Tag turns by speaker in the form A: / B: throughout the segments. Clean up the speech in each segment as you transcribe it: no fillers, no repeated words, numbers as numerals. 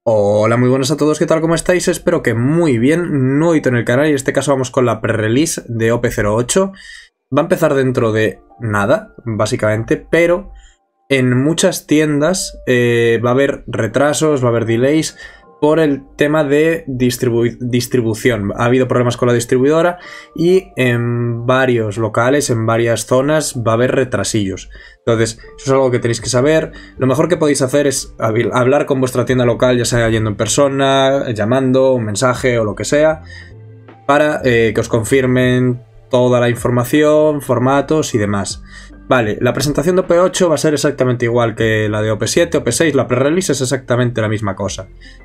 A: Hola, muy buenas a todos, ¿qué tal? ¿Cómo estáis? Espero que muy bien. Nuevito en el canal y en este caso vamos con la pre-release de OP08. Va a empezar dentro de nada, básicamente, pero en muchas tiendas va a haber retrasos, va a haber delays por el tema de distribución. Ha habido problemas con la distribuidora y en varios locales, en varias zonas, va a haber retrasillos. Entonces, eso es algo que tenéis que saber. Lo mejor que podéis hacer es hablar con vuestra tienda local, ya sea yendo en persona, llamando, un mensaje o lo que sea, para que os confirmen toda la información, formatos y demás. Vale, la presentación de OP8 va a ser exactamente igual que la de OP7, OP6, la pre-release es exactamente la misma cosa.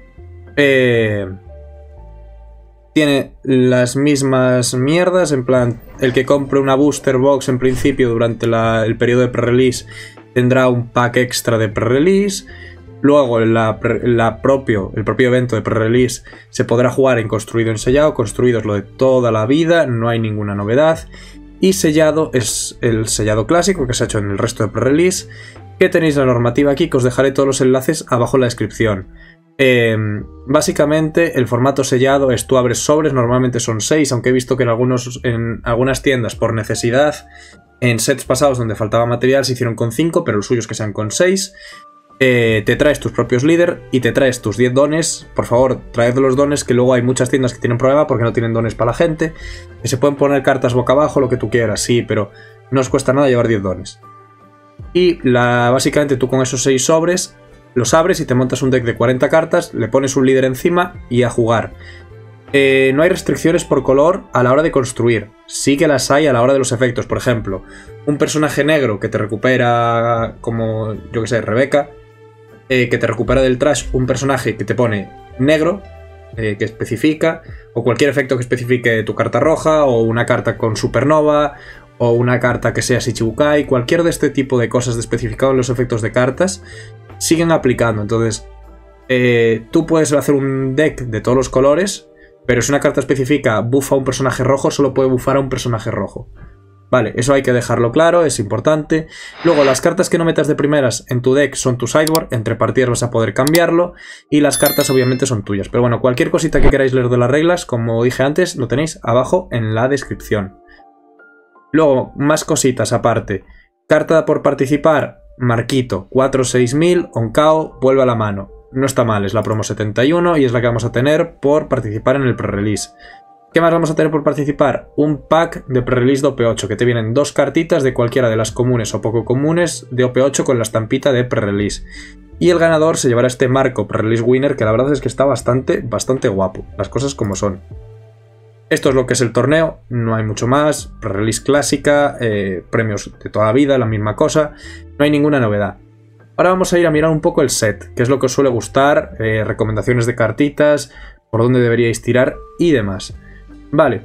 A: Tiene las mismas mierdas, en plan, el que compre una booster box en principio durante el periodo de pre-release tendrá un pack extra de pre-release. Luego el propio evento de pre-release se podrá jugar en construido en sellado. Construido es lo de toda la vida, no hay ninguna novedad. Y sellado es el sellado clásico que se ha hecho en el resto de pre-release, que tenéis la normativa aquí, que os dejaré todos los enlaces abajo en la descripción. Básicamente el formato sellado es tú abres sobres, normalmente son 6, aunque he visto que en algunas tiendas por necesidad, en sets pasados donde faltaba material se hicieron con 5, pero el suyo es que sean con 6. Te traes tus propios líder y te traes tus 10 dones. Por favor, traed los dones, que luego hay muchas tiendas que tienen problema porque no tienen dones para la gente, que se pueden poner cartas boca abajo, lo que tú quieras, sí, pero no os cuesta nada llevar 10 dones. Y básicamente tú con esos 6 sobres los abres y te montas un deck de 40 cartas, le pones un líder encima y a jugar. No hay restricciones por color a la hora de construir. Sí que las hay a la hora de los efectos. Por ejemplo, un personaje negro que te recupera, como yo que sé, Rebeca, que te recupera del trash un personaje que te pone negro, que especifica, o cualquier efecto que especifique tu carta roja, o una carta con supernova, o una carta que sea Shichibukai, cualquier de este tipo de cosas de especificado en los efectos de cartas siguen aplicando. Entonces tú puedes hacer un deck de todos los colores, pero si una carta específica buffa a un personaje rojo, solo puede bufar a un personaje rojo. Vale, eso hay que dejarlo claro, es importante. Luego, las cartas que no metas de primeras en tu deck son tu sideboard, entre partidas vas a poder cambiarlo, y las cartas obviamente son tuyas. Pero bueno, cualquier cosita que queráis leer de las reglas, como dije antes, lo tenéis abajo en la descripción. Luego, más cositas aparte. Carta por participar, Marquito, 4-6000, Onkao, vuelve a la mano. No está mal, es la promo 71 y es la que vamos a tener por participar en el pre-release. ¿Qué más vamos a tener por participar? Un pack de pre-release de OP8, que te vienen 2 cartitas de cualquiera de las comunes o poco comunes de OP8 con la estampita de pre-release. Y el ganador se llevará este marco pre-release winner, que la verdad es que está bastante guapo, las cosas como son. Esto es lo que es el torneo, no hay mucho más, pre-release clásica, premios de toda la vida, la misma cosa, no hay ninguna novedad. Ahora vamos a ir a mirar un poco el set, que es lo que os suele gustar, recomendaciones de cartitas, por dónde deberíais tirar y demás. Vale,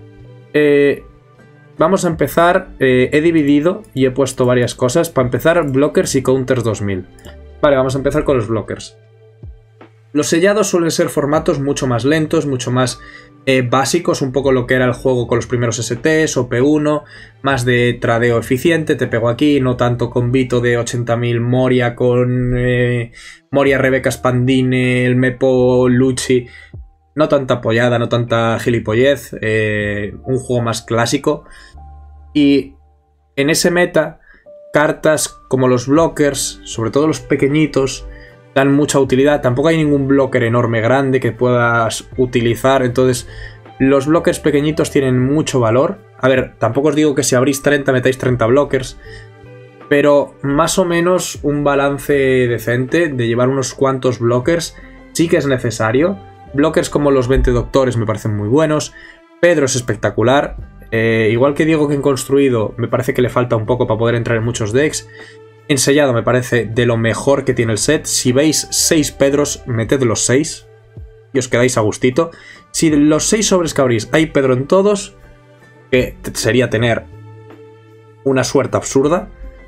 A: vamos a empezar, he dividido y he puesto varias cosas. Para empezar, blockers y counters 2000. Vale, vamos a empezar con los blockers. Los sellados suelen ser formatos mucho más lentos, mucho más básicos, un poco lo que era el juego con los primeros STs, OP1, más de tradeo eficiente, te pego aquí, no tanto combito de 80.000 Moria con Moria, Rebeca, Spandine, el Mepo, Lucci, no tanta apoyada, no tanta gilipollez, un juego más clásico. Y en ese meta, cartas como los blockers, sobre todo los pequeñitos, dan mucha utilidad. Tampoco hay ningún blocker enorme, grande que puedas utilizar. Entonces, los blockers pequeñitos tienen mucho valor. A ver, tampoco os digo que si abrís 30 metáis 30 blockers, pero más o menos un balance decente de llevar unos cuantos blockers sí que es necesario. Blockers como los 20 doctores me parecen muy buenos. Pedro es espectacular. Igual que digo que en construido me parece que le falta un poco para poder entrar en muchos decks. En sellado me parece de lo mejor que tiene el set. Si veis 6 Pedros, meted los 6 y os quedáis a gustito. Si de los 6 sobres que abrís hay Pedro en todos, que sería tener una suerte absurda,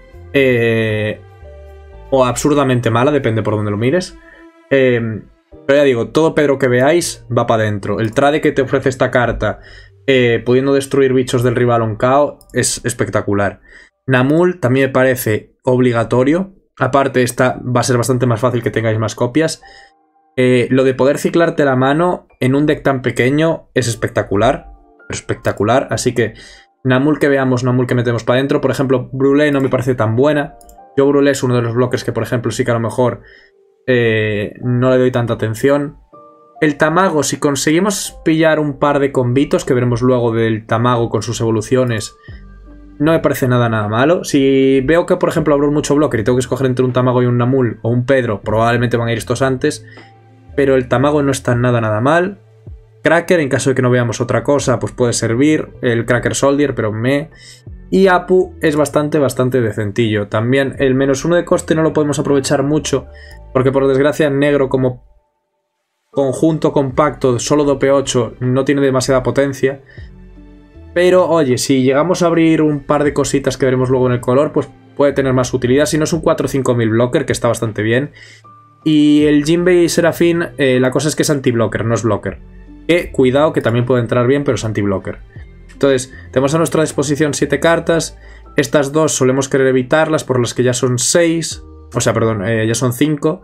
A: o absurdamente mala, depende por donde lo mires. Pero ya digo, todo Pedro que veáis va para adentro. El trade que te ofrece esta carta, pudiendo destruir bichos del rival Onkao, es espectacular. Namul también me parece obligatorio. Aparte, esta va a ser bastante más fácil que tengáis más copias. Lo de poder ciclarte la mano en un deck tan pequeño es espectacular. Espectacular. Así que Namul que veamos, Namul que metemos para adentro. Por ejemplo, Brûlé no me parece tan buena. Yo Brûlé es uno de los bloques que, por ejemplo, sí que a lo mejor no le doy tanta atención. El Tamago, si conseguimos pillar un par de combitos, que veremos luego del Tamago con sus evoluciones, no me parece nada malo. Si veo que, por ejemplo, abro mucho blocker y tengo que escoger entre un Tamago y un Namul o un Pedro, probablemente van a ir estos antes. Pero el Tamago no está nada mal. Cracker, en caso de que no veamos otra cosa, pues puede servir. El Cracker Soldier, pero Y Apu es bastante decentillo. También el -1 de coste no lo podemos aprovechar mucho, porque por desgracia en negro como conjunto compacto, solo de OP8, no tiene demasiada potencia. Pero oye, si llegamos a abrir un par de cositas que veremos luego en el color, pues puede tener más utilidad. Si no es un 4 o 5000 blocker, que está bastante bien. Y el Jinbei Serafín, la cosa es que es anti-blocker, no es blocker. Cuidado, que también puede entrar bien, pero es anti-blocker. Entonces, tenemos a nuestra disposición 7 cartas. Estas dos solemos querer evitarlas por las que ya son 6. O sea, perdón, ya son 5.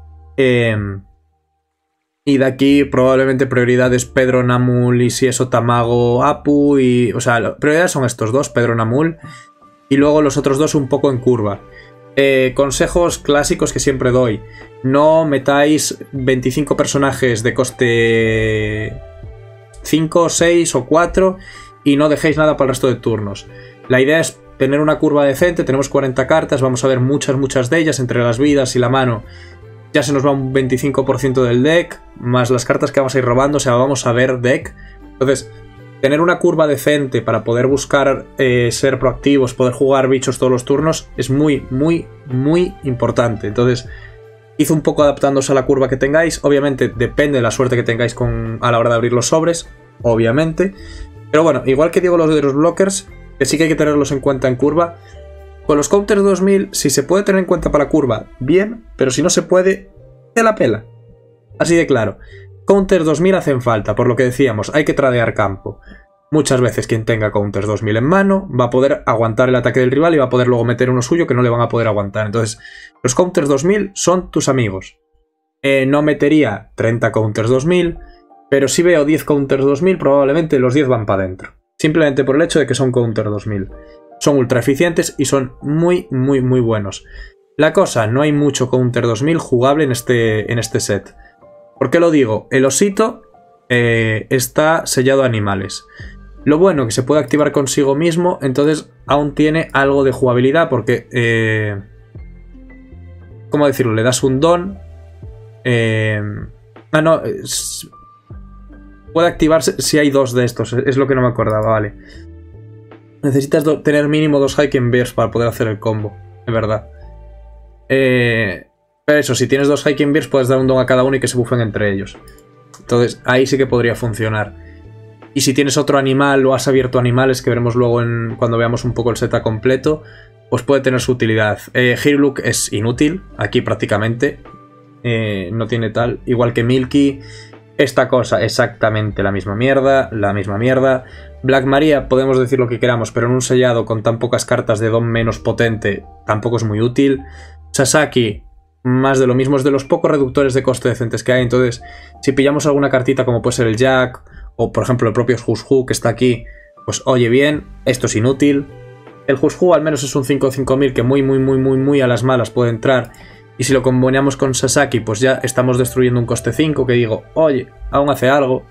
A: Y de aquí probablemente prioridades Pedro, Namul y si eso Tamago, Apu. O sea, prioridades son estos dos, Pedro, Namul. Y luego los otros dos un poco en curva. Consejos clásicos que siempre doy. No metáis 25 personajes de coste 5, 6 o 4 y no dejéis nada para el resto de turnos. La idea es tener una curva decente. Tenemos 40 cartas, vamos a ver muchas de ellas. Entre las vidas y la mano ya se nos va un 25% del deck, más las cartas que vamos a ir robando, o sea, vamos a ver deck. Entonces, tener una curva decente para poder buscar ser proactivos, poder jugar bichos todos los turnos, es muy importante. Entonces, hice un poco adaptándose a la curva que tengáis. Obviamente, depende de la suerte que tengáis a la hora de abrir los sobres, obviamente. Pero bueno, igual que digo los de los blockers, que sí que hay que tenerlos en cuenta en curva. Con los counters 2000, si se puede tener en cuenta para la curva, bien, pero si no se puede, te la pela. Así de claro. Counters 2000 hacen falta, por lo que decíamos, hay que tradear campo. Muchas veces quien tenga counters 2000 en mano va a poder aguantar el ataque del rival y va a poder luego meter uno suyo que no le van a poder aguantar. Entonces, los counters 2000 son tus amigos. No metería 30 counters 2000, pero si veo 10 counters 2000, probablemente los 10 van para adentro. Simplemente por el hecho de que son counters 2000. Son ultra eficientes y son muy buenos. La cosa, no hay mucho counter 2000 jugable en este set. ¿Por qué lo digo? El osito está sellado a animales. Lo bueno que se puede activar consigo mismo, entonces aún tiene algo de jugabilidad porque... ¿cómo decirlo? Le das un don. Puede activarse si hay dos de estos, es lo que no me acordaba, vale. Necesitas tener mínimo 2 Hiking Bears para poder hacer el combo, es verdad. Pero eso, si tienes 2 Hiking Bears puedes dar un don a cada uno y que se buffen entre ellos. Entonces ahí sí que podría funcionar. Y si tienes otro animal o has abierto animales, que veremos luego cuando veamos un poco el set completo, pues puede tener su utilidad. Heroic es inútil, aquí prácticamente. No tiene tal. Igual que Milky. Esta cosa, exactamente la misma mierda. Black Maria, podemos decir lo que queramos, pero en un sellado con tan pocas cartas de don menos potente, tampoco es muy útil. Sasaki, más de lo mismo, es de los pocos reductores de coste decentes que hay. Entonces, si pillamos alguna cartita como puede ser el Jack, o por ejemplo el propio Hushhu que está aquí, pues oye bien, esto es inútil. El Hushhu al menos es un 5-5000 que muy a las malas puede entrar. Y si lo combinamos con Sasaki, pues ya estamos destruyendo un coste 5, que digo, oye, aún hace algo.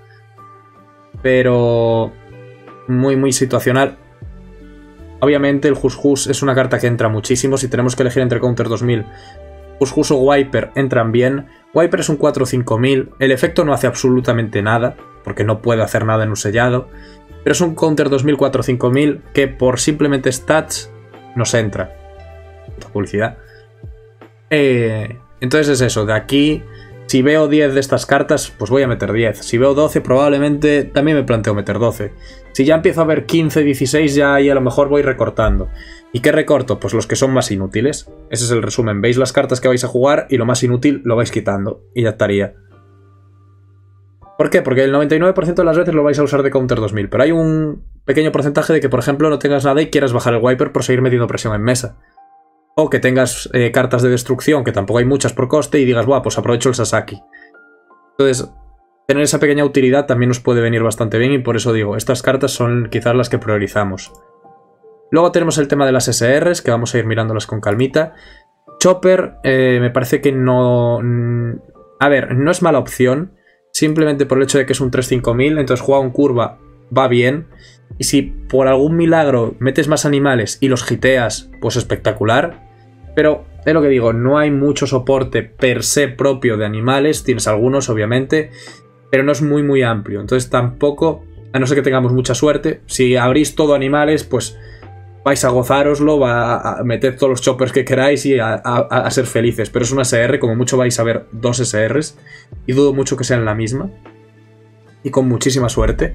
A: Pero muy situacional. Obviamente el Hushhu es una carta que entra muchísimo. Si tenemos que elegir entre Counter 2000, Hushhu o Wiper entran bien. Wiper es un 4-5000. El efecto no hace absolutamente nada, porque no puede hacer nada en un sellado. Pero es un Counter 2000 4-5000 que por simplemente stats nos entra. Publicidad. Entonces es eso, de aquí, si veo 10 de estas cartas, pues voy a meter 10. Si veo 12, probablemente también me planteo meter 12. Si ya empiezo a ver 15, 16, ya ahí a lo mejor voy recortando. ¿Y qué recorto? Pues los que son más inútiles. Ese es el resumen. Veis las cartas que vais a jugar y lo más inútil lo vais quitando. Y ya estaría. ¿Por qué? Porque el 99% de las veces lo vais a usar de Counter 2000. Pero hay un pequeño porcentaje de que, por ejemplo, no tengas nada y quieras bajar el Wiper por seguir metiendo presión en mesa. O que tengas cartas de destrucción, que tampoco hay muchas por coste, y digas, buah, pues aprovecho el Sasaki. Entonces, tener esa pequeña utilidad también nos puede venir bastante bien y por eso digo, estas cartas son quizás las que priorizamos. Luego tenemos el tema de las SRs, que vamos a ir mirándolas con calmita. Chopper, me parece que no... A ver, no es mala opción, simplemente por el hecho de que es un 3-5000, entonces jugar en curva va bien. Y si por algún milagro metes más animales y los hiteas, pues espectacular. Pero es lo que digo, no hay mucho soporte per se propio de animales, tienes algunos obviamente, pero no es muy amplio. Entonces tampoco, a no ser que tengamos mucha suerte, si abrís todo animales, pues vais a gozároslo, a meter todos los choppers que queráis y a ser felices. Pero es una SR, como mucho vais a ver 2 SRs, y dudo mucho que sean la misma. Y con muchísima suerte.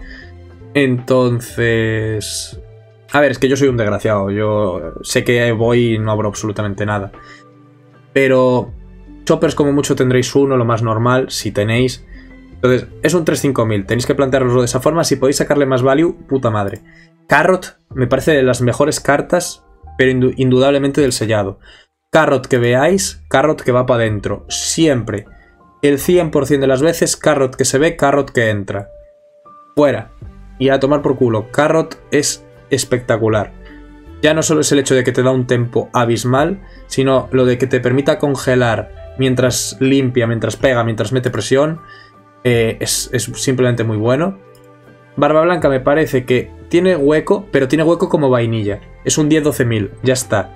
A: Entonces... A ver, es que yo soy un desgraciado. Yo sé que voy y no abro absolutamente nada. Pero choppers como mucho tendréis uno, lo más normal, si tenéis. Entonces, es un 3-5000. Tenéis que plantearoslo de esa forma. Si podéis sacarle más value, puta madre. Carrot me parece de las mejores cartas, pero indudablemente del sellado. Carrot que veáis, Carrot que va para adentro. Siempre. El 100% de las veces, Carrot que se ve, Carrot que entra. Fuera. Y a tomar por culo. Carrot es espectacular. Ya no solo es el hecho de que te da un tempo abismal, sino lo de que te permita congelar mientras limpia, mientras pega, mientras mete presión. Es simplemente muy bueno. Barba Blanca me parece que tiene hueco, pero tiene hueco como vainilla. Es un 10-12.000, ya está.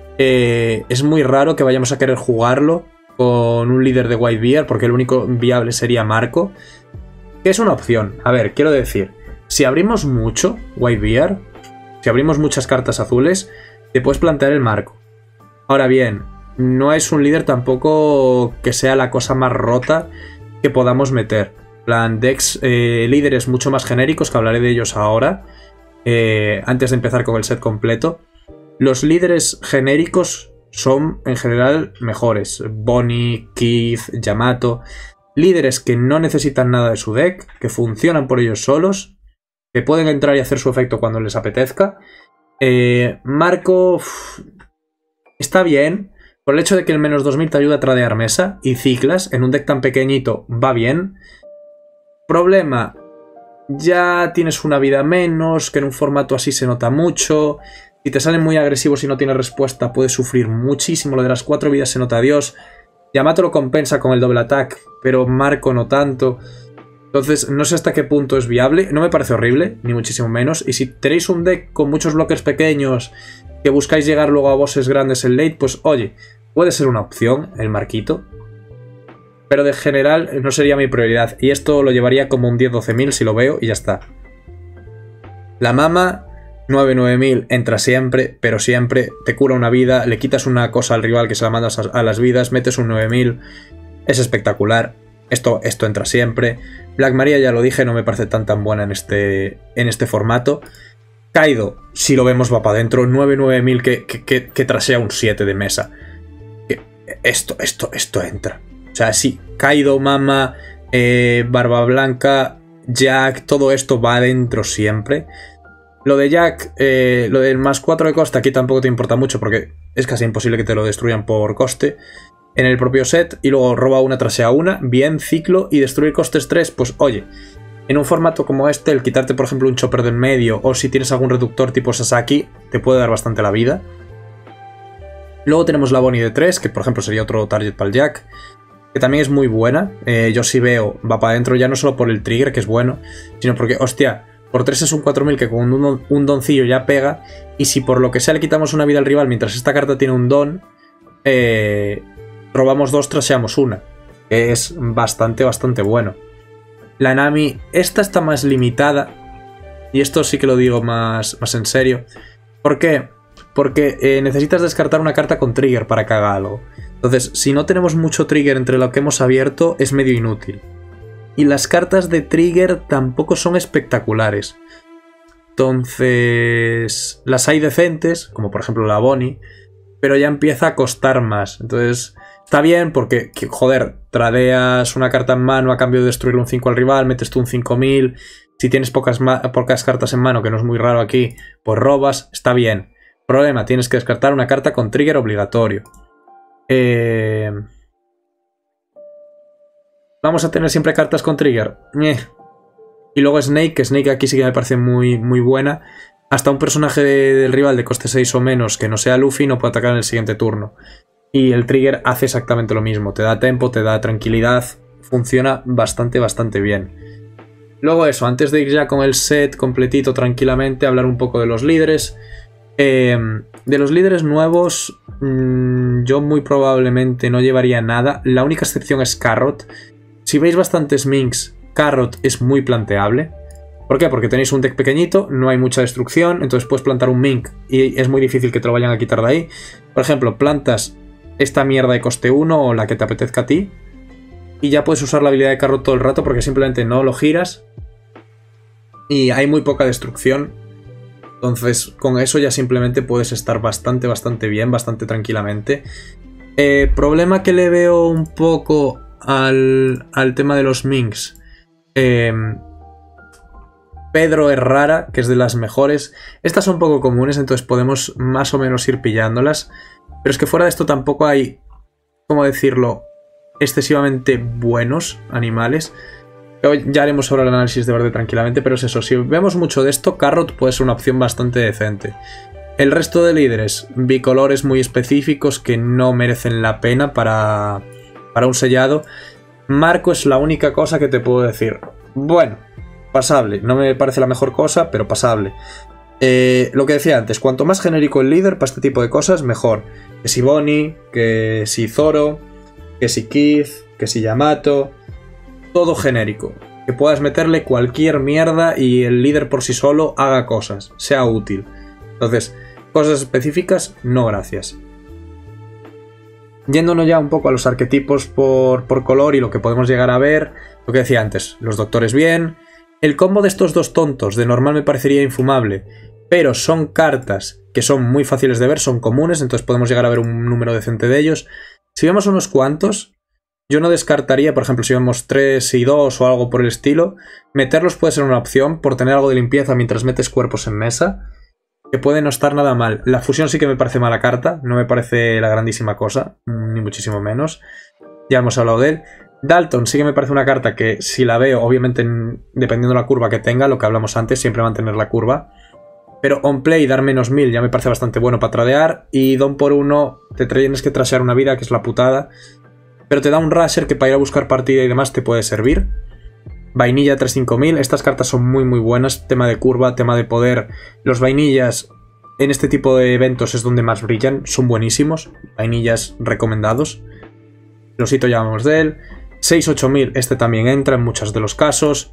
A: Es muy raro que vayamos a querer jugarlo con un líder de Whitebeard, porque el único viable sería Marco, que es una opción. A ver, quiero decir, si abrimos mucho Whitebeard, si abrimos muchas cartas azules, te puedes plantear el Marco. Ahora bien, no es un líder tampoco que sea la cosa más rota que podamos meter. Plan, decks, líderes mucho más genéricos, que hablaré de ellos ahora, antes de empezar con el set completo. Los líderes genéricos son en general mejores. Bonnie, Keith, Yamato. Líderes que no necesitan nada de su deck, que funcionan por ellos solos, que pueden entrar y hacer su efecto cuando les apetezca. Marco está bien, por el hecho de que el menos 2000 te ayuda a tradear mesa y ciclas, en un deck tan pequeñito va bien. Problema, ya tienes una vida menos, que en un formato así se nota mucho. Si te salen muy agresivos y no tienes respuesta, puedes sufrir muchísimo. Lo de las 4 vidas se nota Dios. Yamato lo compensa con el doble attack, pero Marco no tanto. Entonces, no sé hasta qué punto es viable. No me parece horrible, ni muchísimo menos. Y si tenéis un deck con muchos blockers pequeños que buscáis llegar luego a bosses grandes en late, pues oye, puede ser una opción el Marquito. Pero de general no sería mi prioridad. Y esto lo llevaría como un 10-12.000 si lo veo y ya está. La mama, 9-9000, entra siempre, pero siempre. Te cura una vida, le quitas una cosa al rival que se la mandas a las vidas, metes un 9000. Es espectacular. Esto entra siempre. Black Maria, ya lo dije, no me parece tan buena en este formato. Kaido, si lo vemos, va para adentro. 9-9000 que trasea un 7 de mesa. Esto entra. O sea, sí, Kaido, Mama, Barba Blanca, Jack, todo esto va adentro siempre. Lo de Jack, lo del más 4 de coste, aquí tampoco te importa mucho porque es casi imposible que te lo destruyan por coste en el propio set. Y luego roba una, trasea una, bien, ciclo, y destruir costes 3, pues oye, en un formato como este, el quitarte por ejemplo un chopper del medio, o si tienes algún reductor tipo Sasaki, te puede dar bastante la vida. Luego tenemos la Bonnie de 3, que por ejemplo sería otro target para el Jack, que también es muy buena. Yo sí veo, va para adentro ya no solo por el trigger, que es bueno, sino porque, hostia, por 3 es un 4000 que con un doncillo ya pega, y si por lo que sea le quitamos una vida al rival mientras esta carta tiene un don, robamos 2, traseamos una, que es bastante bueno. La Nami, esta está más limitada, y esto sí que lo digo más en serio. ¿Por qué? Porque necesitas descartar una carta con trigger para que haga algo. Entonces, si no tenemos mucho trigger entre lo que hemos abierto, es medio inútil. Y las cartas de trigger tampoco son espectaculares. Entonces, las hay decentes, como por ejemplo la Bonnie, pero ya empieza a costar más. Entonces, está bien porque, joder, tradeas una carta en mano a cambio de destruirle un 5 al rival, metes tú un 5000. Si tienes pocas cartas en mano, que no es muy raro aquí, pues robas, está bien. Problema, tienes que descartar una carta con trigger obligatorio. Vamos a tener siempre cartas con trigger. Y luego Snake, que Snake aquí sí que me parece muy, muy buena. Hasta un personaje del rival de coste 6 o menos que no sea Luffy no puede atacar en el siguiente turno. Y el trigger hace exactamente lo mismo. Te da tempo, te da tranquilidad. Funciona bastante, bastante bien. Luego eso, antes de ir ya con el set completito tranquilamente, hablar un poco de los líderes. De los líderes nuevos, yo muy probablemente no llevaría nada. La única excepción es Carrot. Si veis bastantes Minks, Carrot es muy planteable. ¿Por qué? Porque tenéis un deck pequeñito, no hay mucha destrucción, entonces puedes plantar un Mink y es muy difícil que te lo vayan a quitar de ahí. Por ejemplo, plantas esta mierda de coste 1 o la que te apetezca a ti y ya puedes usar la habilidad de Carrot todo el rato porque simplemente no lo giras y hay muy poca destrucción. Entonces con eso ya simplemente puedes estar bastante, bastante bien, bastante tranquilamente. Problema que le veo un poco al tema de los Minks. Pedro es rara, que es de las mejores. Estas son poco comunes, entonces podemos más o menos ir pillándolas. Pero es que fuera de esto tampoco hay, ¿cómo decirlo?, excesivamente buenos animales. Ya haremos ahora el análisis de verde tranquilamente, pero es eso. Si vemos mucho de esto, Carrot puede ser una opción bastante decente. El resto de líderes, bicolores muy específicos que no merecen la pena para un sellado. Marco es la única cosa que te puedo decir. Bueno, pasable. No me parece la mejor cosa, pero pasable. Lo que decía antes, cuanto más genérico el líder para este tipo de cosas, mejor. Que si Bonnie, que si Zoro, que si Keith, que si Yamato. Todo genérico. Que puedas meterle cualquier mierda y el líder por sí solo haga cosas. Sea útil. Entonces, cosas específicas, no gracias. Yéndonos ya un poco a los arquetipos por color y lo que podemos llegar a ver. Lo que decía antes, los doctores bien. El combo de estos dos tontos de normal me parecería infumable, pero son cartas que son muy fáciles de ver, son comunes, entonces podemos llegar a ver un número decente de ellos. Si vemos unos cuantos, yo no descartaría, por ejemplo, si vemos 3 y 2 o algo por el estilo, meterlos puede ser una opción por tener algo de limpieza mientras metes cuerpos en mesa, que puede no estar nada mal. La fusión sí que me parece mala carta, no me parece la grandísima cosa, ni muchísimo menos. Ya hemos hablado de él. Dalton sí que me parece una carta que si la veo, obviamente dependiendo de la curva que tenga, lo que hablamos antes, siempre mantener la curva. Pero on play dar menos 1000 ya me parece bastante bueno para tradear. Y Don por 1 te tienes que trashear una vida, que es la putada. Pero te da un Rusher que para ir a buscar partida y demás te puede servir. Vainilla 35000, estas cartas son muy muy buenas. Tema de curva, tema de poder. Los vainillas en este tipo de eventos es donde más brillan, son buenísimos. Vainillas recomendados. Losito ya hablamos de él. 6-8000, este también entra en muchos de los casos.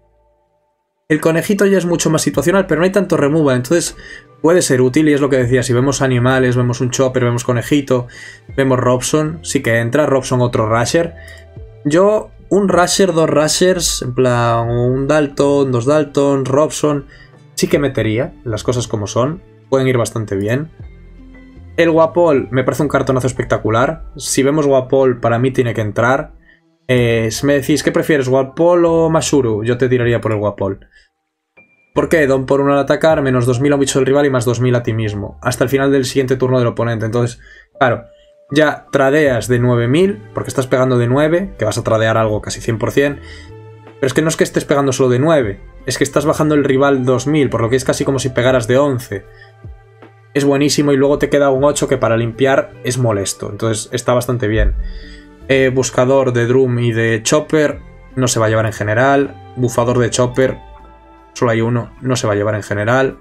A: El conejito ya es mucho más situacional, pero no hay tanto removal, entonces puede ser útil y es lo que decía, si vemos animales, vemos un chopper, vemos conejito, vemos Robson, sí que entra, Robson otro Rusher. Yo, un Rusher, 2 Rushers, en plan un Dalton, 2 Dalton, Robson, sí que metería, las cosas como son, pueden ir bastante bien. El Guapol me parece un cartonazo espectacular, si vemos Guapol para mí tiene que entrar. Si me decís, ¿qué prefieres, Guapol o Masuru? Yo te tiraría por el Guapol. ¿Por qué? Don por 1 al atacar, menos 2000 a un bicho del rival y más 2000 a ti mismo. Hasta el final del siguiente turno del oponente. Entonces, claro, ya tradeas de 9000, porque estás pegando de 9, que vas a tradear algo casi 100%. Pero es que no es que estés pegando solo de 9, es que estás bajando el rival 2000, por lo que es casi como si pegaras de 11. Es buenísimo y luego te queda un 8 que para limpiar es molesto. Entonces está bastante bien. Buscador de Drum y de Chopper no se va a llevar en general. Bufador de Chopper, solo hay uno, no se va a llevar en general.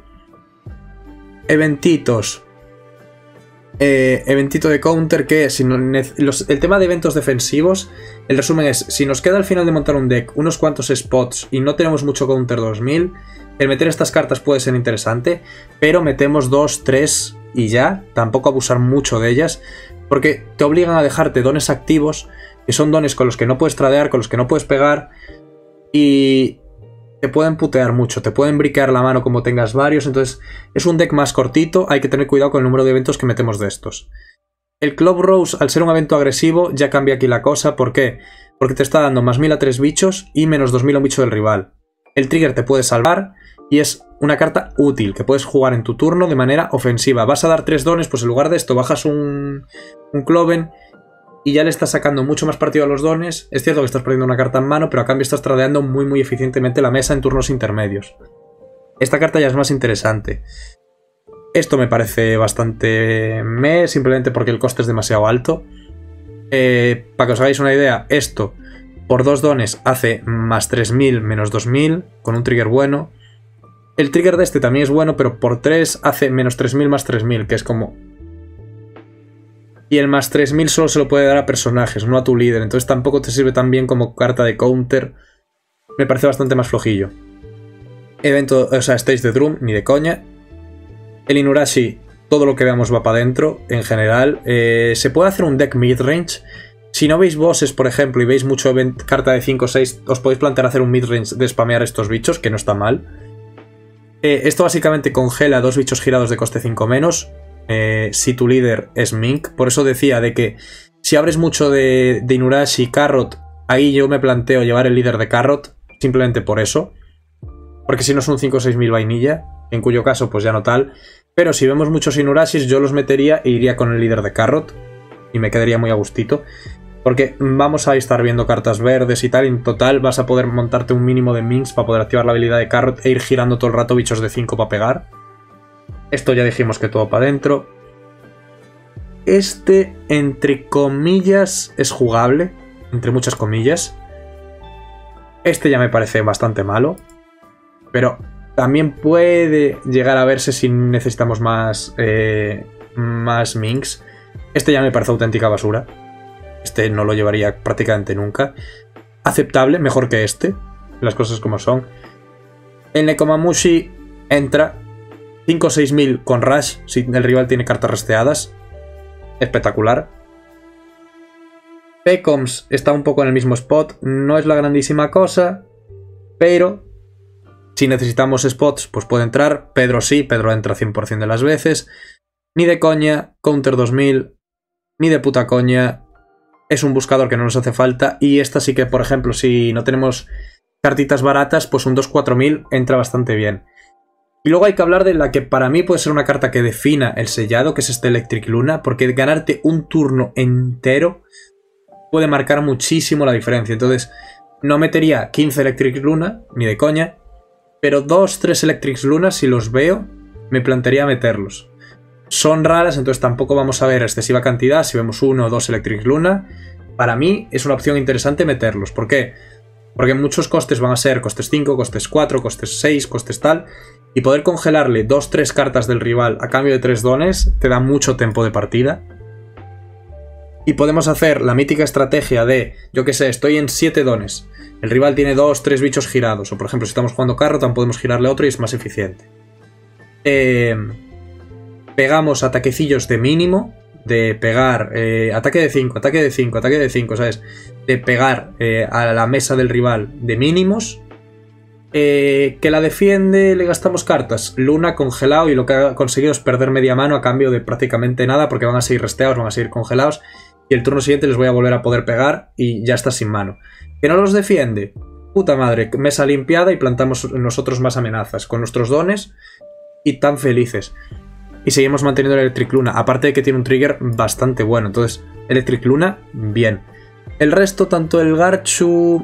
A: Eventitos. Eventito de counter que si no, el tema de eventos defensivos, el resumen es, si nos queda al final de montar un deck unos cuantos spots y no tenemos mucho counter 2000, el meter estas cartas puede ser interesante, pero metemos 2, 3 y ya, tampoco abusar mucho de ellas. Porque te obligan a dejarte dones activos, que son dones con los que no puedes tradear, con los que no puedes pegar, y te pueden putear mucho, te pueden briquear la mano como tengas varios, entonces es un deck más cortito, hay que tener cuidado con el número de eventos que metemos de estos. El Club Rose, al ser un evento agresivo, ya cambia aquí la cosa, ¿por qué? Porque te está dando más 1000 a 3 bichos y menos 2000 a un bicho del rival. El trigger te puede salvar y es una carta útil que puedes jugar en tu turno de manera ofensiva. Vas a dar 3 dones, pues en lugar de esto bajas un Cloven y ya le estás sacando mucho más partido a los dones. Es cierto que estás perdiendo una carta en mano, pero a cambio estás tradeando muy eficientemente la mesa en turnos intermedios. Esta carta ya es más interesante. Esto me parece bastante simplemente porque el coste es demasiado alto. Para que os hagáis una idea, esto por 2 dones hace más 3000 menos 2000, con un trigger bueno. El trigger de este también es bueno, pero por 3 hace menos 3000 más 3000, que es como... Y el más 3000 solo se lo puede dar a personajes, no a tu líder. Entonces tampoco te sirve tan bien como carta de counter. Me parece bastante más flojillo. Evento, o sea, Stage de Drum, ni de coña. El Inurashi, todo lo que veamos va para adentro, en general. Se puede hacer un deck midrange. Si no veis bosses, por ejemplo, y veis mucho carta de 5 o 6, os podéis plantear hacer un midrange de spamear estos bichos, que no está mal. Esto básicamente congela 2 bichos girados de coste 5 menos. Si tu líder es Mink. Por eso decía de que si abres mucho de Inurashi y Carrot, ahí yo me planteo llevar el líder de Carrot, simplemente por eso. Porque si no son 5 o 6 mil vainilla, en cuyo caso pues ya no tal. Pero si vemos muchos Inurashis, yo los metería e iría con el líder de Carrot. Y me quedaría muy a gustito. Porque vamos a estar viendo cartas verdes y tal. En total vas a poder montarte un mínimo de Minks para poder activar la habilidad de Carrot e ir girando todo el rato bichos de 5 para pegar. Esto ya dijimos que todo para adentro. Este, entre comillas, es jugable. Entre muchas comillas. Este ya me parece bastante malo. Pero también puede llegar a verse si necesitamos más Minks. Este ya me parece auténtica basura. Este no lo llevaría prácticamente nunca. Aceptable, mejor que este. Las cosas como son. El Nekomamushi entra 5 o 6 mil con Rush si el rival tiene cartas resteadas. Espectacular. Pecoms está un poco en el mismo spot. No es la grandísima cosa. Pero si necesitamos spots, pues puede entrar. Pedro sí, Pedro entra 100% de las veces. Ni de coña, Counter 2000. Ni de puta coña. Es un buscador que no nos hace falta. Y esta sí que, por ejemplo, si no tenemos cartitas baratas, pues un 2-4000 entra bastante bien. Y luego hay que hablar de la que para mí puede ser una carta que defina el sellado, que es este Electric Luna, porque ganarte un turno entero puede marcar muchísimo la diferencia. Entonces, no metería 15 Electric Luna, ni de coña, pero 2-3 Electric Luna, si los veo, me plantearía meterlos. Son raras, entonces tampoco vamos a ver excesiva cantidad. Si vemos 1 o 2 Electric Luna, para mí es una opción interesante meterlos. ¿Por qué? Porque muchos costes van a ser costes 5, costes 4, costes 6, costes tal. Y poder congelarle 2-3 cartas del rival a cambio de 3 dones te da mucho tiempo de partida. Y podemos hacer la mítica estrategia de, yo que sé, estoy en 7 dones. El rival tiene 2-3 bichos girados. O por ejemplo, si estamos jugando Carrot, también podemos girarle otro y es más eficiente. Pegamos ataquecillos de mínimo. De pegar ataque de 5, ataque de 5, ataque de 5, ¿sabes? De pegar a la mesa del rival de mínimos. Que la defiende, le gastamos cartas. Luna congelado y lo que ha conseguido es perder media mano a cambio de prácticamente nada, porque van a seguir resteados, van a seguir congelados. Y el turno siguiente les voy a volver a poder pegar y ya está sin mano. ¿Que no los defiende? Puta madre, mesa limpiada y plantamos nosotros más amenazas con nuestros dones y tan felices. Y seguimos manteniendo el Electric Luna, aparte de que tiene un trigger bastante bueno. Entonces, Electric Luna, bien. El resto, tanto el Garchu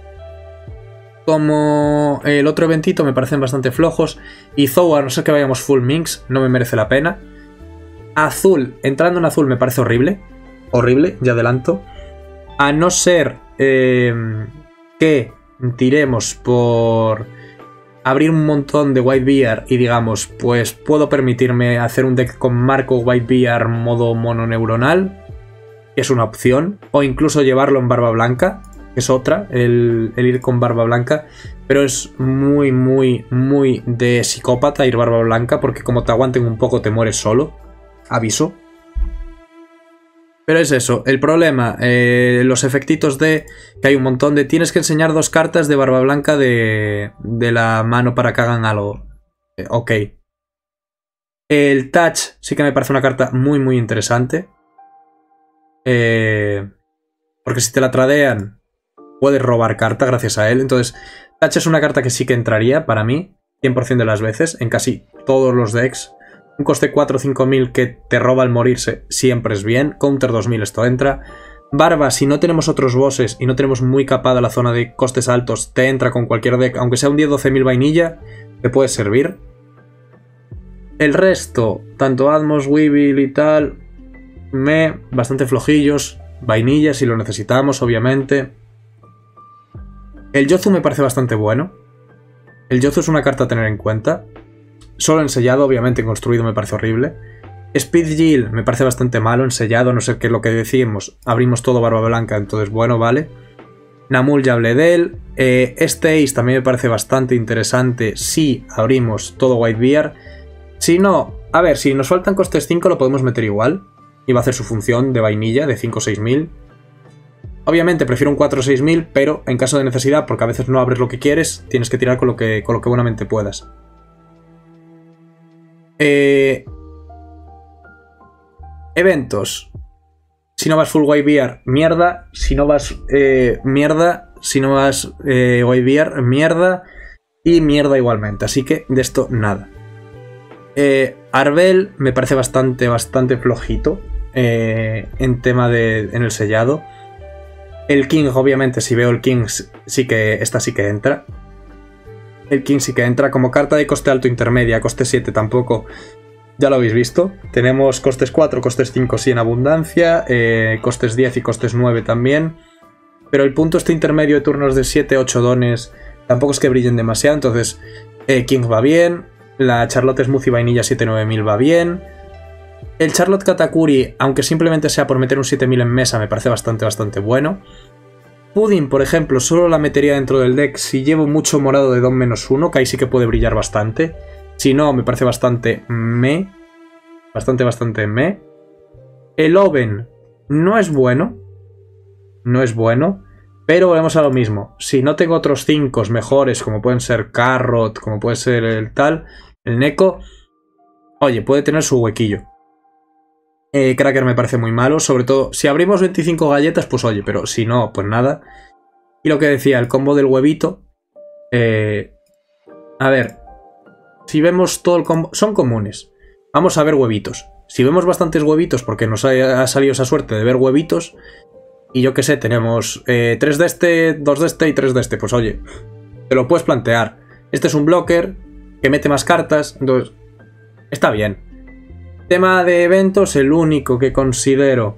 A: como el otro eventito me parecen bastante flojos. Y Zou, a no ser que vayamos full Minx, no me merece la pena. Azul, entrando en azul me parece horrible. Horrible, ya adelanto. A no ser que tiremos por abrir un montón de Whitebeard y digamos, pues puedo permitirme hacer un deck con Marco Whitebeard modo mononeuronal, que es una opción. O incluso llevarlo en Barba Blanca, que es otra, el ir con Barba Blanca. Pero es muy, muy, muy de psicópata ir Barba Blanca, porque como te aguanten un poco te mueres solo. Aviso. Pero es eso, el problema, los efectitos de que hay un montón de... Tienes que enseñar 2 cartas de Barba Blanca de la mano para que hagan algo. Ok. El Touch sí que me parece una carta muy muy interesante. Porque si te la tradean, puedes robar carta gracias a él. Entonces, Touch es una carta que sí que entraría para mí, 100% de las veces, en casi todos los decks. Un coste 4 o 5 mil que te roba al morirse siempre es bien. Counter 2000 esto entra. Barba, si no tenemos otros bosses y no tenemos muy capada la zona de costes altos, te entra con cualquier deck, aunque sea un 10-12.000 vainilla, te puede servir. El resto, tanto Atmos, Weevil y tal, bastante flojillos. Vainilla si lo necesitamos, obviamente. El Yozu me parece bastante bueno. El Yozu es una carta a tener en cuenta. Solo ensellado, obviamente, construido me parece horrible. Speed Yield me parece bastante malo, ensellado, no sé qué es lo que decimos. Abrimos todo barba blanca, entonces bueno, vale. Namul ya hablé de él. Este Ace también me parece bastante interesante si abrimos todo Whitebeard. Si no, a ver, si nos faltan costes 5 lo podemos meter igual. Y va a hacer su función de vainilla de 5 o 6.000. Obviamente prefiero un 4 o 6.000, pero en caso de necesidad, porque a veces no abres lo que quieres, tienes que tirar con lo que buenamente puedas. Eventos. Si no vas full Whitebeard, mierda. Si no vas mierda. Si no vas Whitebeard, mierda. Y mierda igualmente. Así que de esto nada. Arbel me parece bastante flojito en tema en el sellado. El King, obviamente, si veo el King, esta sí que entra. El King sí que entra. Como carta de coste alto intermedia, coste 7 tampoco. Ya lo habéis visto. Tenemos costes 4, costes 5 sí en abundancia. Costes 10 y costes 9 también. Pero el punto este intermedio de turnos de 7-8 dones tampoco es que brillen demasiado. Entonces King va bien. La Charlotte Smoothie Vainilla 7-9000 va bien. El Charlotte Katakuri, aunque simplemente sea por meter un 7000 en mesa, me parece bastante bueno. Pudding, por ejemplo, solo la metería dentro del deck si llevo mucho morado de Don -1, que ahí sí que puede brillar bastante. Si no, me parece bastante bastante me. El Oven no es bueno. No es bueno. Pero volvemos a lo mismo. Si no tengo otros 5 mejores, como pueden ser Carrot, como puede ser el Neko, oye, puede tener su huequillo. Cracker me parece muy malo. Sobre todo, si abrimos 25 galletas, pues oye, pero si no, pues nada. Y lo que decía, el combo del huevito. A ver, si vemos todo el combo, son comunes. Vamos a ver huevitos. Si vemos bastantes huevitos, porque nos ha salido esa suerte de ver huevitos, y yo qué sé, tenemos 3 de este, 2 de este y 3 de este, pues oye, te lo puedes plantear. Este es un blocker que mete más cartas, entonces está bien. Tema de eventos, el único que considero,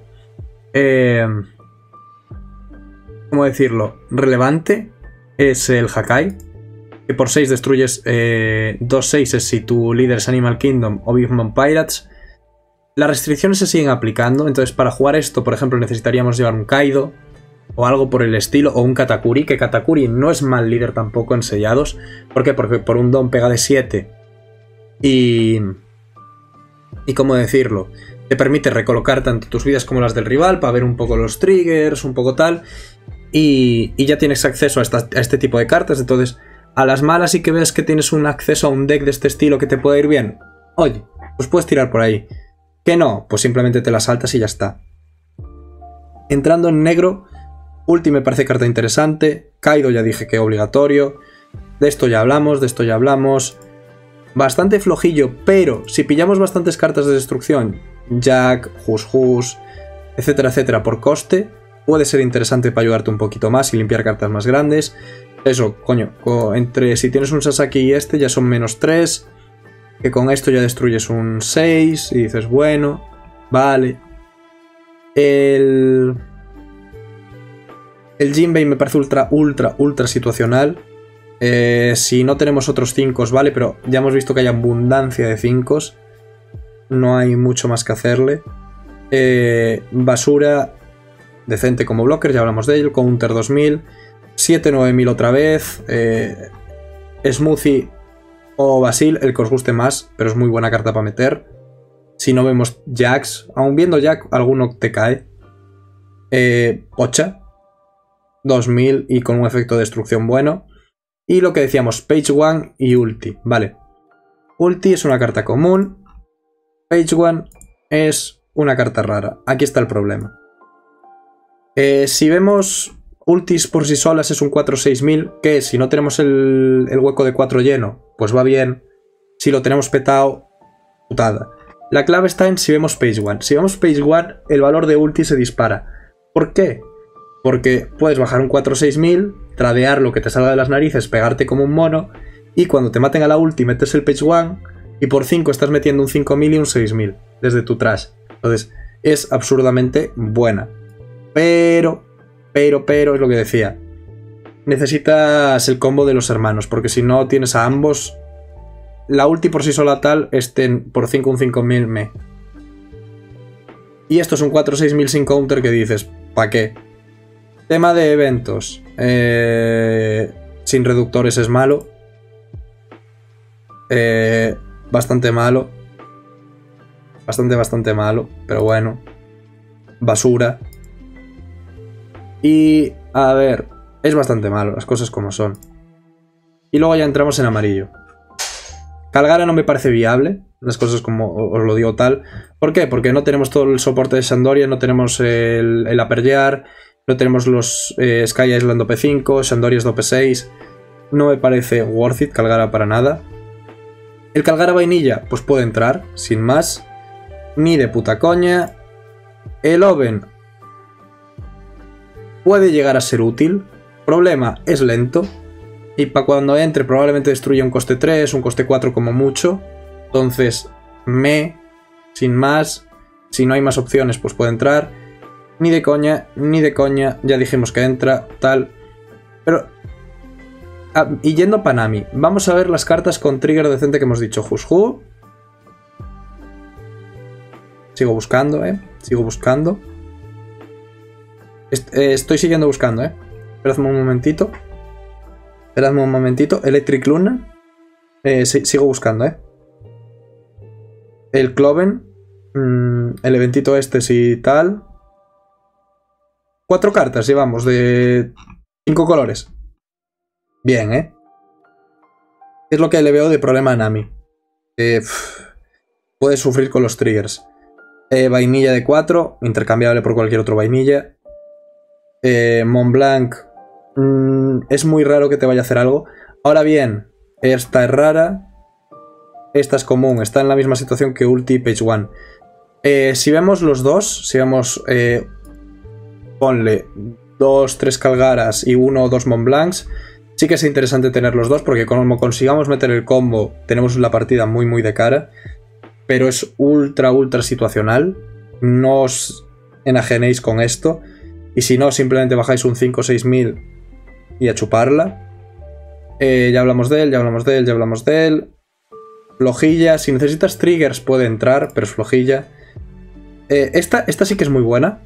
A: ¿cómo decirlo?, relevante es el Hakai, que por 6 destruyes 2 6s si tu líder es Animal Kingdom o Big Mom Pirates. Las restricciones se siguen aplicando, entonces para jugar esto, por ejemplo, necesitaríamos llevar un Kaido o algo por el estilo, o un Katakuri, que Katakuri no es mal líder tampoco en sellados. ¿Por qué? Porque por un don pega de 7 y ¿cómo decirlo? Te permite recolocar tanto tus vidas como las del rival para ver un poco los triggers, un poco tal, y ya tienes acceso a este tipo de cartas. Entonces, a las malas sí que ves que tienes un acceso a un deck de este estilo que te puede ir bien, oye, pues puedes tirar por ahí. Que no, pues simplemente te la saltas y ya está. Entrando en negro, Ulti me parece carta interesante. Kaido ya dije que obligatorio. De esto ya hablamos. Bastante flojillo, pero si pillamos bastantes cartas de destrucción, Jack, Hus, etcétera, etcétera, por coste, puede ser interesante para ayudarte un poquito más y limpiar cartas más grandes. Eso, coño, entre si tienes un Sasaki y este ya son -3, que con esto ya destruyes un 6 y dices, bueno, vale. El Jinbei me parece ultra situacional. Si no tenemos otros 5, vale, pero ya hemos visto que hay abundancia de 5. No hay mucho más que hacerle. Basura, decente como blocker, ya hablamos de ello. Counter 2000, 7-9000 otra vez. Smoothie o Basil, el que os guste más, pero es muy buena carta para meter. Si no vemos Jacks, aún viendo Jack, alguno te cae. Pocha, 2000 y con un efecto de destrucción bueno. Y lo que decíamos, Page One y Ulti, vale. Ulti es una carta común. Page One es una carta rara. Aquí está el problema. Si vemos Ultis por sí solas es un 4-6000, que si no tenemos el hueco de 4 lleno, pues va bien. Si lo tenemos petado, putada. La clave está en si vemos Page One. Si vemos Page One, el valor de Ulti se dispara. ¿Por qué? Porque puedes bajar un 4-6000, tradear lo que te salga de las narices, pegarte como un mono, y cuando te maten a la ulti metes el page 1 y por 5 estás metiendo un 5000 y un 6000 desde tu trash. Entonces es absurdamente buena. Pero es lo que decía. Necesitas el combo de los hermanos, porque si no tienes a ambos, la ulti por sí sola tal, por 5 un 5000 me. Y esto es un 4-6000 sin counter que dices, ¿para qué? Tema de eventos. Sin reductores es malo. Bastante malo. Bastante malo. Pero bueno. Basura. Y a ver, es bastante malo, las cosas como son. Y luego ya entramos en amarillo. Calgara no me parece viable, las cosas como os lo digo tal. ¿Por qué? Porque no tenemos todo el soporte de Shandoria, no tenemos el Upper Yard, no tenemos los Sky Island OP5, Shandoria es OP6. No me parece worth it Calgara para nada. El Calgara vainilla, pues puede entrar, sin más. Ni de puta coña. El Oven puede llegar a ser útil. Problema, es lento. Y para cuando entre probablemente destruya un coste 3, un coste 4 como mucho. Entonces, sin más. Si no hay más opciones, pues puede entrar. Ni de coña, ya dijimos que entra, tal. Pero... y yendo a Panami, vamos a ver las cartas con trigger decente que hemos dicho. Who. Sigo buscando, sigo buscando. Estoy siguiendo buscando, Esperadme un momentito. Electric Luna. Sigo buscando, El Cloven. El eventito este sí tal. 4 cartas llevamos de 5 colores. Bien, Es lo que le veo de problema a Nami. Puede sufrir con los triggers. Vainilla de 4, intercambiable por cualquier otro vainilla. Montblanc. Es muy raro que te vaya a hacer algo. Ahora bien, esta es rara. Esta es común. Está en la misma situación que Ulti Page 1. Si vemos los dos, si vemos... ponle 2, 3 Calgaras y 1 o 2 Montblancs. Sí que es interesante tener los dos, porque como consigamos meter el combo, tenemos la partida muy de cara. Pero es ultra situacional. No os enajenéis con esto. Y si no, simplemente bajáis un 5 o 6000 y a chuparla. Ya hablamos de él. Flojilla. Si necesitas triggers puede entrar, pero es flojilla. Esta sí que es muy buena.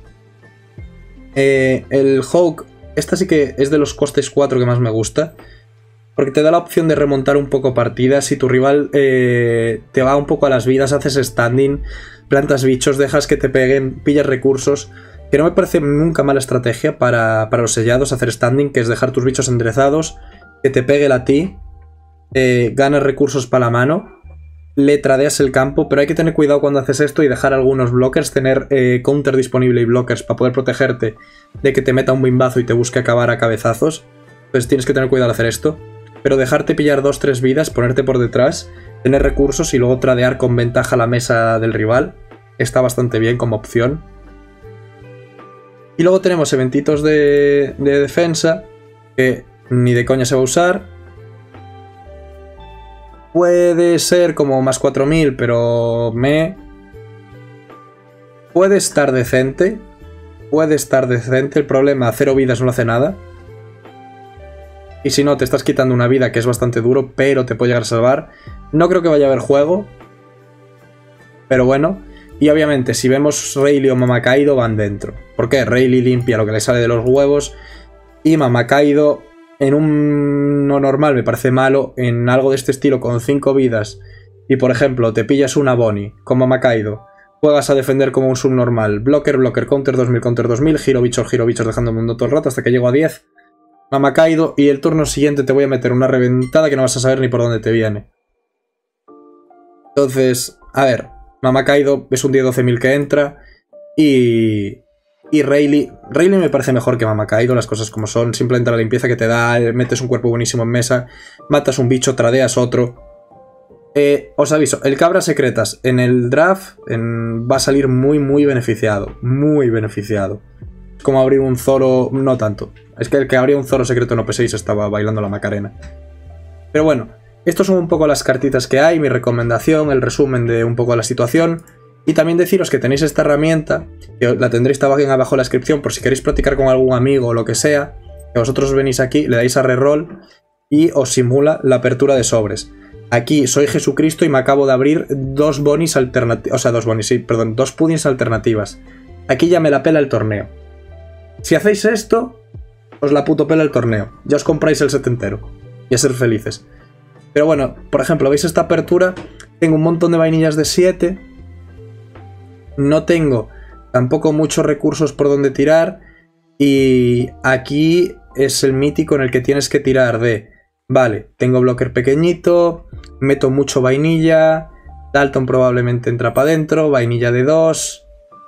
A: El Hawk, esta sí que es de los costes 4 que más me gusta. Porque te da la opción de remontar un poco partidas. Si tu rival te va un poco a las vidas, haces standing, plantas bichos, dejas que te peguen, pillas recursos. Que no me parece nunca mala estrategia para los sellados hacer standing, que es dejar tus bichos enderezados, que te pegue a ti, ganas recursos para la mano, le tradeas el campo, pero hay que tener cuidado cuando haces esto y dejar algunos blockers, tener counter disponible y blockers para poder protegerte de que te meta un bimbazo y te busque acabar a cabezazos. Entonces tienes que tener cuidado al hacer esto. Pero dejarte pillar 2-3 vidas, ponerte por detrás, tener recursos y luego tradear con ventaja la mesa del rival, está bastante bien como opción. Y luego tenemos eventitos de defensa, que ni de coña se va a usar. Puede ser como más 4000, pero puede estar decente. El problema, 0 vidas no le hace nada. Y si no, te estás quitando una vida, que es bastante duro, pero te puede llegar a salvar. No creo que vaya a haber juego. Pero bueno. Y obviamente, si vemos Rayleigh o Mamakaido, van dentro. ¿Por qué? Rayleigh limpia lo que le sale de los huevos. Y Mamakaido, en un no normal, me parece malo. En algo de este estilo, con 5 vidas. Y por ejemplo, te pillas una Bonnie con Mamakaido. Juegas a defender como un subnormal. Blocker, counter 2000, giro bichos, dejando el mundo todo el rato hasta que llego a 10. Mamakaido, y el turno siguiente te voy a meter una reventada que no vas a saber ni por dónde te viene. Entonces, a ver, Mamakaido es un 10-12.000 que entra. Y Rayleigh me parece mejor que Mamakaido, las cosas como son. Simplemente la limpieza que te da, metes un cuerpo buenísimo en mesa, matas un bicho, tradeas otro. Os aviso, el Cabra Secretas en el draft va a salir muy beneficiado. Muy beneficiado. Es como abrir un Zoro... No tanto. Es que el que abría un Zoro secreto en OP6 estaba bailando la Macarena. Pero bueno, estos son un poco las cartitas que hay, mi recomendación, el resumen de un poco la situación. Y también deciros que tenéis esta herramienta, que la tendréis también abajo en la descripción por si queréis practicar con algún amigo o lo que sea. Que vosotros venís aquí, le dais a reroll y os simula la apertura de sobres. Aquí soy Jesucristo y me acabo de abrir dos bonis alternativas. O sea, dos puddings alternativas. Aquí ya me la pela el torneo. Si hacéis esto, os la puto pela el torneo. Ya os compráis el set entero. Y a ser felices. Pero bueno, por ejemplo, ¿veis esta apertura? Tengo un montón de vainillas de 7. No tengo tampoco muchos recursos por donde tirar. Y aquí es el mítico en el que tienes que tirar de... Vale, tengo blocker pequeñito, meto mucho vainilla, Dalton probablemente entra para adentro, vainilla de 2,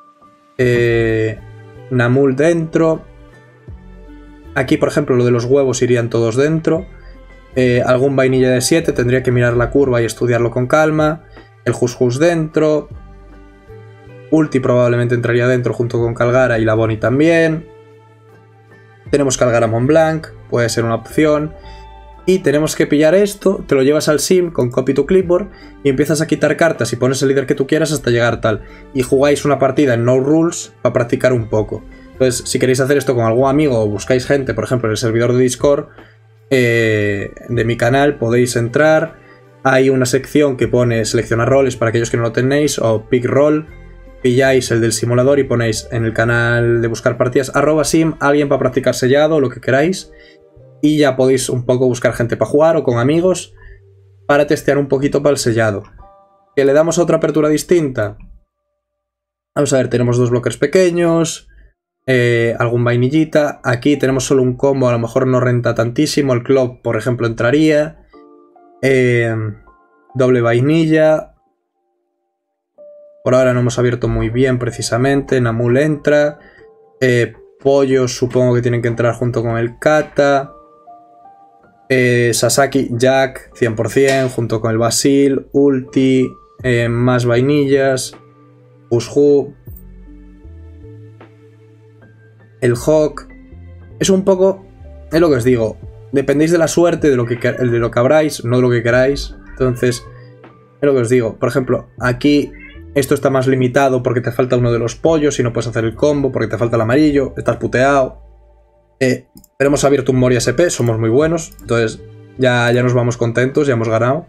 A: Namul dentro. Aquí, por ejemplo, lo de los huevos irían todos dentro. Algún vainilla de 7, tendría que mirar la curva y estudiarlo con calma. El Hus dentro. Ulti probablemente entraría dentro junto con Calgara y la Bonnie también. Tenemos Calgara Montblanc, puede ser una opción. Y tenemos que pillar esto, te lo llevas al sim con copy to clipboard y empiezas a quitar cartas y pones el líder que tú quieras hasta llegar tal. Y jugáis una partida en no rules para practicar un poco. Entonces, si queréis hacer esto con algún amigo o buscáis gente, por ejemplo, en el servidor de Discord de mi canal, podéis entrar. Hay una sección que pone seleccionar roles para aquellos que no lo tenéis o pick roll. Pilláis el del simulador y ponéis en el canal de buscar partidas @sim, alguien para practicar sellado, lo que queráis. Y ya podéis un poco buscar gente para jugar o con amigos para testear un poquito para el sellado. ¿Que le damos otra apertura distinta? Vamos a ver, tenemos dos bloques pequeños, algún vainillita. Aquí tenemos solo un combo, a lo mejor no renta tantísimo. El club, por ejemplo, entraría. Doble vainilla. Por ahora no hemos abierto muy bien precisamente. Namul entra. Pollos supongo que tienen que entrar junto con el Kata. Sasaki, Jack, 100%, junto con el Basil, Ulti, más vainillas, Ushu, el Hawk. Es un poco, es lo que os digo, dependéis de la suerte, de lo que abráis, no de lo que queráis. Entonces, es lo que os digo. Por ejemplo, aquí esto está más limitado porque te falta uno de los pollos y no puedes hacer el combo porque te falta el amarillo, estás puteado. Pero hemos abierto un Moria SP, somos muy buenos, entonces ya nos vamos contentos, ya hemos ganado.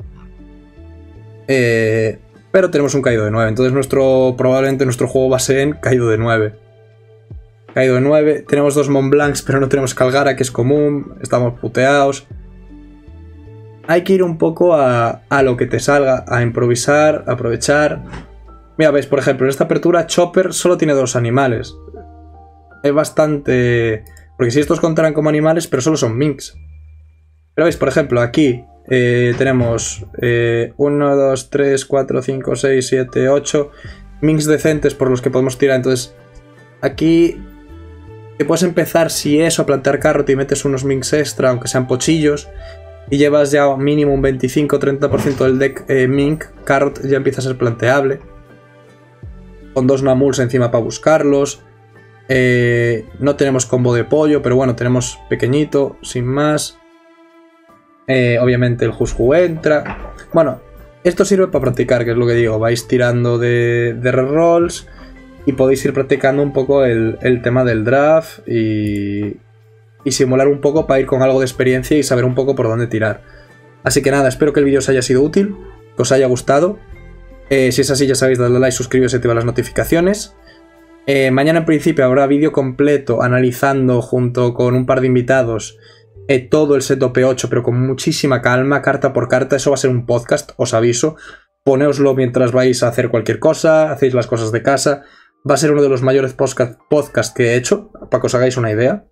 A: Pero tenemos un caído de 9, entonces probablemente nuestro juego va a ser en caído de 9. Caído de 9, tenemos dos Montblancs pero no tenemos Calgara, que es común, estamos puteados. Hay que ir un poco a lo que te salga, a improvisar, a aprovechar. Mira, veis, por ejemplo, en esta apertura Chopper solo tiene dos animales. Es bastante... Porque si estos contarán como animales, pero solo son minks. Pero veis, por ejemplo, aquí tenemos 1, 2, 3, 4, 5, 6, 7, 8 minks decentes por los que podemos tirar. Entonces, aquí te puedes empezar, si eso, a plantear carrot y metes unos minks extra, aunque sean pochillos, y llevas ya mínimo un 25-30% del deck mink, carrot ya empieza a ser planteable. Con dos Namuls encima para buscarlos. No tenemos combo de pollo, pero bueno, tenemos pequeñito, sin más. Obviamente el Hushu entra. Bueno, esto sirve para practicar, que es lo que digo. Vais tirando de rerolls y podéis ir practicando un poco el tema del draft y simular un poco para ir con algo de experiencia y saber un poco por dónde tirar. Así que nada, espero que el vídeo os haya sido útil, que os haya gustado. Si es así, ya sabéis, dadle like, suscribiros y activad las notificaciones. Mañana en principio habrá vídeo completo analizando junto con un par de invitados todo el set OP8, pero con muchísima calma, carta por carta. Eso va a ser un podcast, os aviso. Poneoslo mientras vais a hacer cualquier cosa, hacéis las cosas de casa. Va a ser uno de los mayores podcasts que he hecho, para que os hagáis una idea.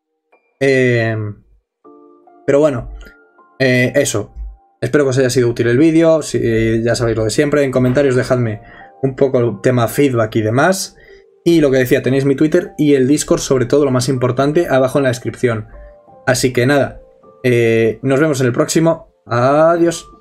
A: Pero bueno, eso. Espero que os haya sido útil el vídeo. Si ya sabéis lo de siempre, en comentarios dejadme un poco el tema feedback y demás. Y lo que decía, tenéis mi Twitter y el Discord, sobre todo lo más importante, abajo en la descripción. Así que nada, nos vemos en el próximo. Adiós.